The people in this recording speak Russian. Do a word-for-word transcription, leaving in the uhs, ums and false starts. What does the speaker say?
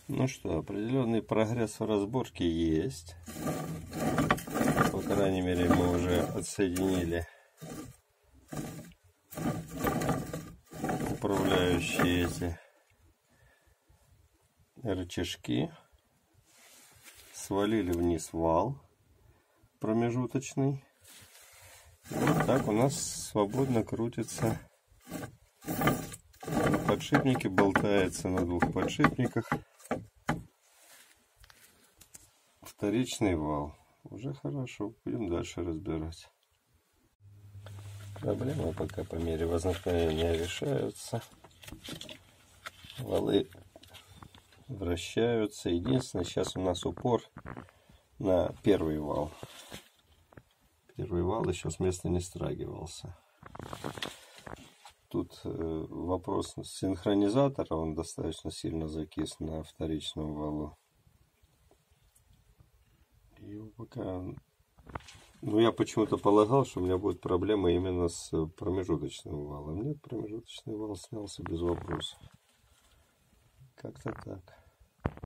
Ну что, определенный прогресс в разборке есть. По крайней мере, мы уже отсоединили управляющие эти рычажки. Свалили вниз вал промежуточный. И вот так у нас свободно крутится. На подшипнике болтается на двух подшипниках вторичный вал. Уже хорошо, будем дальше разбирать. Проблемы пока по мере возникновения решаются. Валы вращаются. Единственное, сейчас у нас упор на первый вал. Первый вал еще с места не страгивался. Тут э, вопрос синхронизатора, он достаточно сильно закис на вторичном валу. И пока... Ну, я почему-то полагал, что у меня будет проблема именно с промежуточным валом. Нет, промежуточный вал снялся без вопросов. Как-то так.